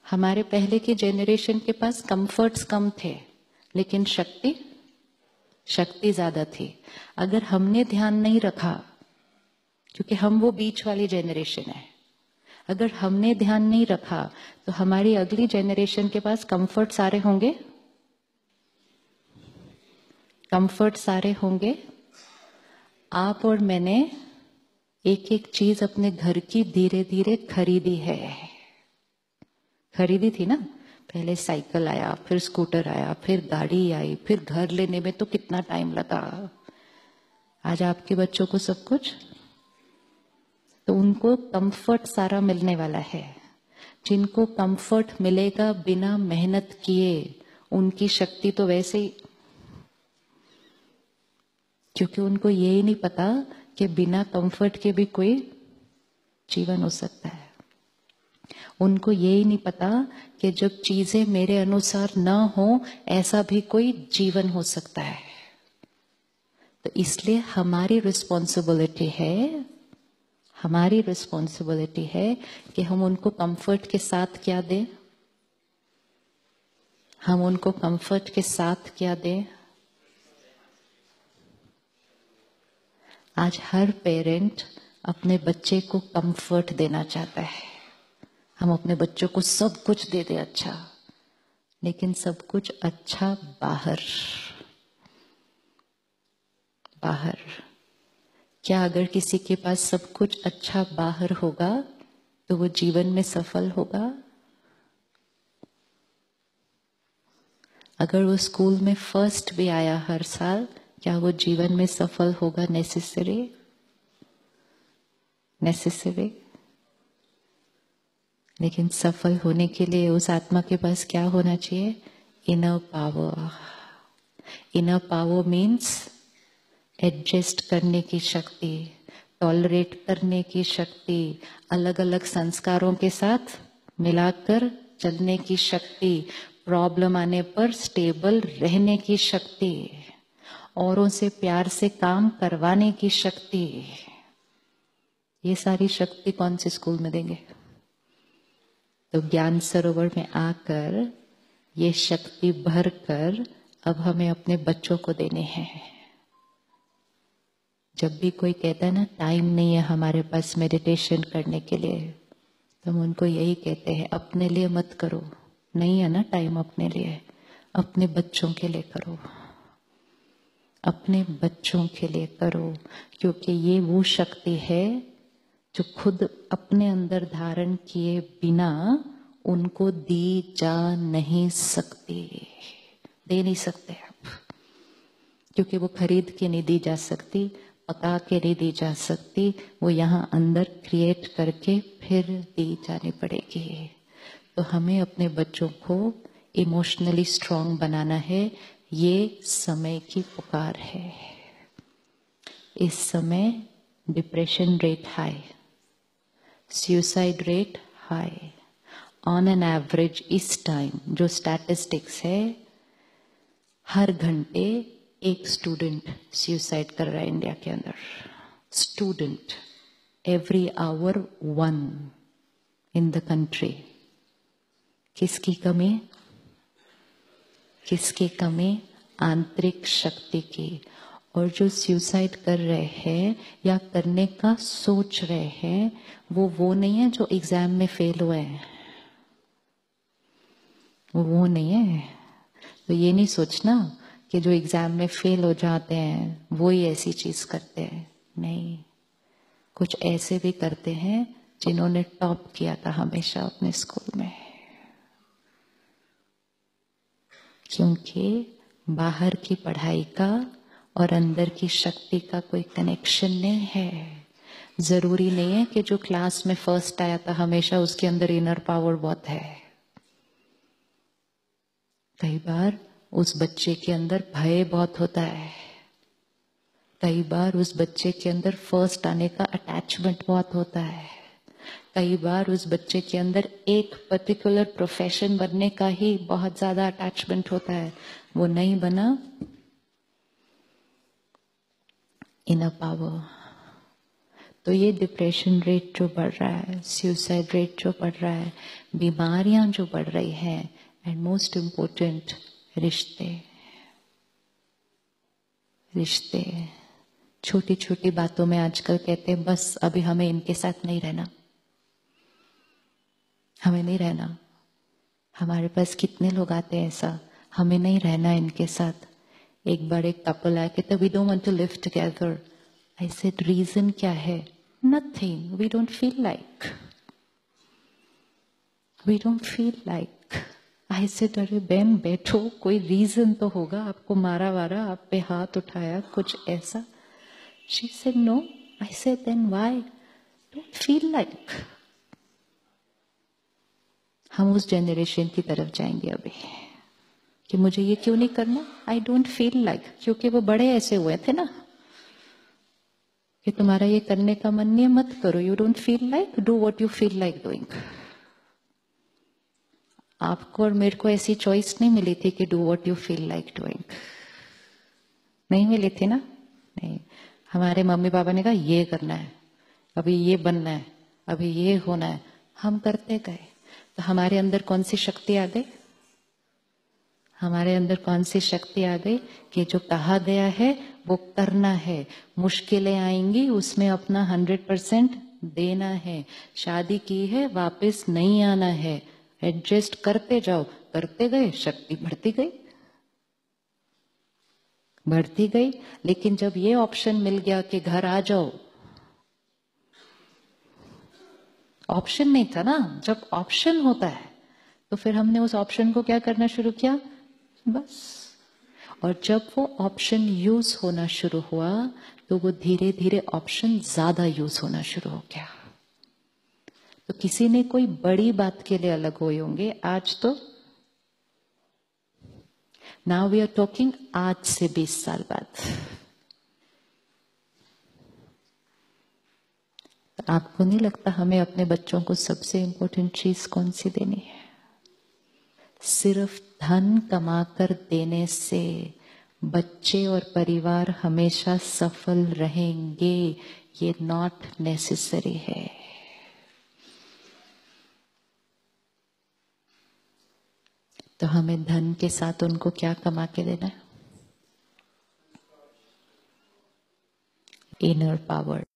हमारे पहले की जेनरेशन के पास कंफर्ट्स कम थे, लेकिन शक्ति ज्यादा थी। अगर हमने ध्यान नहीं रखा, क्योंकि हम वो बीच वाली जेनरेशन है, अगर हमने ध्यान नहीं रखा तो हमारी अगली जेनरेशन के पास कंफर्ट सारे होंगे, आप और मैंने एक एक चीज अपने घर की धीरे धीरे खरीदी थी ना। पहले साइकिल आया, फिर स्कूटर आया, फिर गाड़ी आई, फिर घर लेने में तो कितना टाइम लगा। आज आपके बच्चों को सब कुछ, तो उनको कंफर्ट सारा मिलने वाला है। जिनको कंफर्ट मिलेगा बिना मेहनत किए, उनकी शक्ति तो वैसे ही, क्योंकि उनको ये ही नहीं पता कि बिना कंफर्ट के भी कोई जीवन हो सकता है। उनको ये ही नहीं पता कि जब चीजें मेरे अनुसार ना हो, ऐसा भी कोई जीवन हो सकता है। तो इसलिए हमारी रिस्पॉन्सिबिलिटी है कि हम उनको कंफर्ट के साथ क्या दें, आज हर पेरेंट अपने बच्चे को कंफर्ट देना चाहता है। हम अपने बच्चों को सब कुछ दे दे अच्छा, लेकिन सब कुछ अच्छा बाहर। क्या अगर किसी के पास सब कुछ अच्छा बाहर होगा तो वो जीवन में सफल होगा? अगर वो स्कूल में फर्स्ट भी आया हर साल, क्या वो जीवन में सफल होगा? नेसेसरी। लेकिन सफल होने के लिए उस आत्मा के पास क्या होना चाहिए? इनर पावर मीन्स एडजस्ट करने की शक्ति, टॉलरेट करने की शक्ति, अलग अलग संस्कारों के साथ मिलाकर चलने की शक्ति, प्रॉब्लम आने पर स्टेबल रहने की शक्ति, औरों से प्यार से काम करवाने की शक्ति। ये सारी शक्ति कौन से स्कूल में देंगे? तो ज्ञान सरोवर में आकर ये शक्ति भरकर अब हमें अपने बच्चों को देने हैं। जब भी कोई कहता है ना टाइम नहीं है हमारे पास मेडिटेशन करने के लिए, तो हम उनको यही कहते हैं, अपने लिए मत करो। नहीं है ना टाइम अपने लिए, अपने बच्चों के लिए करो, क्योंकि ये वो शक्ति है जो खुद अपने अंदर धारण किए बिना उनको दी जा नहीं सकती, दे नहीं सकते आप, क्योंकि वो खरीद के नहीं दी जा सकती, पका के नहीं दी जा सकती, वो यहाँ अंदर क्रिएट करके फिर दी जानी पड़ेगी। तो हमें अपने बच्चों को इमोशनली स्ट्रांग बनाना है। ये समय की पुकार है। इस समय depression rate high, suicide rate high. On an average इस टाइम जो स्टैटिस्टिक्स है, हर घंटे एक स्टूडेंट सुसाइड कर रहा है इंडिया के अंदर। Student, every hour 1 in the country. किसकी कमी? आंतरिक शक्ति की। और जो सुसाइड कर रहे हैं या करने का सोच रहे हैं, वो नहीं है जो एग्जाम में फेल हुए हैं, वो नहीं है। तो ये नहीं सोचना कि जो एग्जाम में फेल हो जाते हैं वो ही ऐसी चीज करते हैं। नहीं, कुछ ऐसे भी करते हैं जिन्होंने टॉप किया था हमेशा अपने स्कूल में, क्योंकि बाहर की पढ़ाई का और अंदर की शक्ति का कोई कनेक्शन नहीं है। जरूरी नहीं है कि जो क्लास में फर्स्ट आया था हमेशा उसके अंदर इनर पावर बहुत है। कई बार उस बच्चे के अंदर भय बहुत होता है, कई बार उस बच्चे के अंदर फर्स्ट आने का अटैचमेंट बहुत होता है, कई बार उस बच्चे के अंदर एक पर्टिकुलर प्रोफेशन बनने का ही बहुत ज्यादा अटैचमेंट होता है। वो नहीं बना, इनर पावर। तो ये डिप्रेशन रेट जो बढ़ रहा है, सुसाइड रेट जो बढ़ रहा है, बीमारियां जो बढ़ रही हैं, एंड मोस्ट इम्पोर्टेंट रिश्ते। रिश्ते छोटी छोटी बातों में आजकल कहते हैं बस अभी हमें इनके साथ नहीं रहना, हमें नहीं रहना। हमारे पास कितने लोग आते हैं ऐसा, हमें नहीं रहना इनके साथ। एक बार एक कपल आया कहते we don't want to live together. I said reason क्या है? Nothing, we don't feel like, we don't feel like. I said अरे बहन बैठो, कोई रीजन तो होगा, आपको मारा वारा, आप पे हाथ उठाया, कुछ ऐसा? She said no. I said then why? Don't feel like. हम उस जनरेशन की तरफ जाएंगे अभी कि मुझे ये क्यों नहीं करना, आई डोंट फील लाइक, क्योंकि वो बड़े ऐसे हुए थे ना कि तुम्हारा ये करने का मन नहीं है मत करो, you don't feel like, do what you feel like doing. आपको और मेरे को ऐसी चॉइस नहीं मिली थी कि do what you feel like doing, नहीं मिली थी ना। नहीं, हमारे मम्मी पापा ने कहा ये करना है, अभी ये बनना है, अभी ये होना है, हम करते गए। तो हमारे अंदर कौन सी शक्ति आ गई? हमारे अंदर कौन सी शक्ति आ गई कि जो कहा गया है वो करना है। मुश्किलें आएंगी, उसमें अपना 100% देना है। शादी की है, वापस नहीं आना है, एडजस्ट करते जाओ। करते गए, शक्ति बढ़ती गई, बढ़ती गई। लेकिन जब ये ऑप्शन मिल गया कि घर आ जाओ, ऑप्शन नहीं था ना। जब ऑप्शन होता है तो फिर हमने उस ऑप्शन को क्या करना शुरू किया, बस। और जब वो ऑप्शन यूज होना शुरू हुआ तो वो धीरे धीरे ऑप्शन ज्यादा यूज होना शुरू हो गया। तो किसी ने कोई बड़ी बात के लिए अलग हुए होंगे, आज तो नाउ वी आर टॉकिंग आज से 20 साल बाद। आपको नहीं लगता हमें अपने बच्चों को सबसे इंपॉर्टेंट चीज कौन सी देनी है? सिर्फ धन कमाकर देने से बच्चे और परिवार हमेशा सफल रहेंगे, ये नॉट नेसेसरी है। तो हमें धन के साथ उनको क्या कमा के देना है? Inner power.